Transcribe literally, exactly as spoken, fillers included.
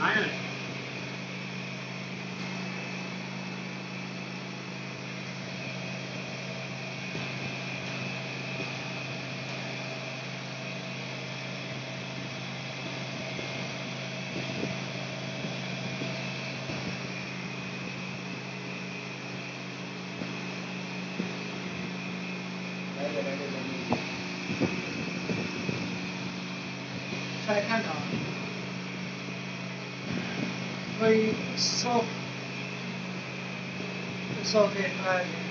iron. 再看看啊，微缩，微缩可以开。